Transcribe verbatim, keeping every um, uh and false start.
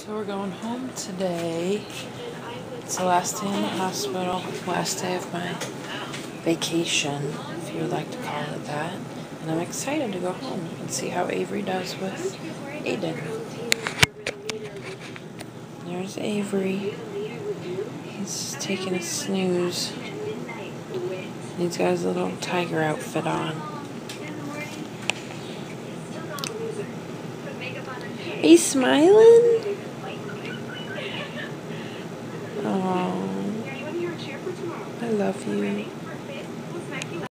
So we're going home today. It's the last day in the hospital, last day of my vacation, if you would like to call it that. And I'm excited to go home and see how Avery does with Aiden. There's Avery. He's taking a snooze. He's got his little tiger outfit on. Are you smiling? Oh, I love you.